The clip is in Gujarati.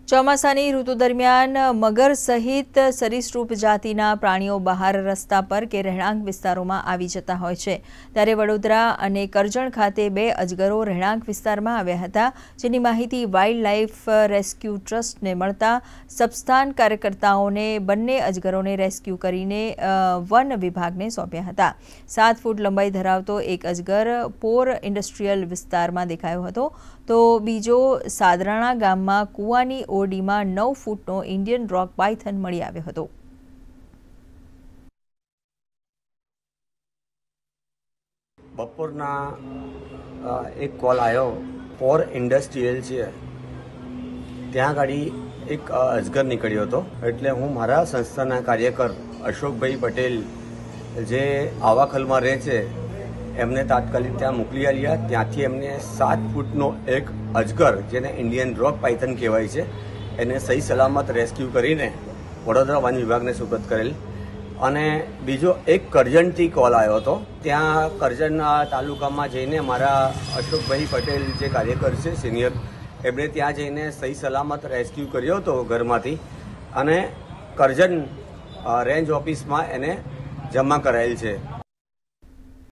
ચોમાસાની ઋતુ દરમિયાન મગર સહિત સરીસૃપ જાતિના પ્રાણીઓ બહાર રસ્તા પર કે રહેણાંક વિસ્તારોમાં આવી જતા હોય છે। ત્યારે વડોદરા અને કરજણ ખાતે 2 અજગરો રહેણાંક વિસ્તારમાં આવ્યા હતા, જેની માહિતી વાઇલ્ડ લાઇફ રેસ્ક્યુ ટ્રસ્ટને મળતા સબસ્થાન કાર્યકર્તાઓને બંને અજગરોને રેસ્ક્યુ કરીને વન વિભાગને સોંપ્યા હતા। 7 ફૂટ લંબાઈ ધરાવતો એક અજગર પોર ઇન્ડસ્ટ્રીયલ વિસ્તારમાં દેખાયો હતો, તો બીજો સાદરાણા ગામમાં કુવાની ઓરડીમાં 9 ફૂટનો ઇન્ડિયન રોક પાયથન મળી આવ્યો હતો। બપોરના એક કોલ આવ્યો, પોર ઇન્ડસ્ટ્રીયલ છે ત્યાં ગાડી એક અજગર નીકળ્યો હતો। એટલે હું મારા સંસ્થાના કાર્યકર અશોકભાઈ પટેલ જે આવાખલમાં રહે છે એમને તાત્કાલિક ત્યાં મોકલી આવ્યા। ત્યાંથી એમને 7 ફૂટનો એક અજગર, જેને ઇન્ડિયન રોક પાયથન કહેવાય છે, એને સહી સલામત રેસ્ક્યુ કરીને વડોદરા વન વિભાગને સુપરત કરેલ। અને બીજો એક કરજણથી કોલ આવ્યો હતો, ત્યાં કરજણ તાલુકામાં જઈને મારા અશોકભાઈ પટેલ જે કાર્યકર છે સિનિયર, એમણે ત્યાં જઈને સહી સલામત રેસ્ક્યુ કર્યો હતો ઘરમાંથી, અને કરજણ રેન્જ ઓફિસમાં એને જમા કરાયેલ છે।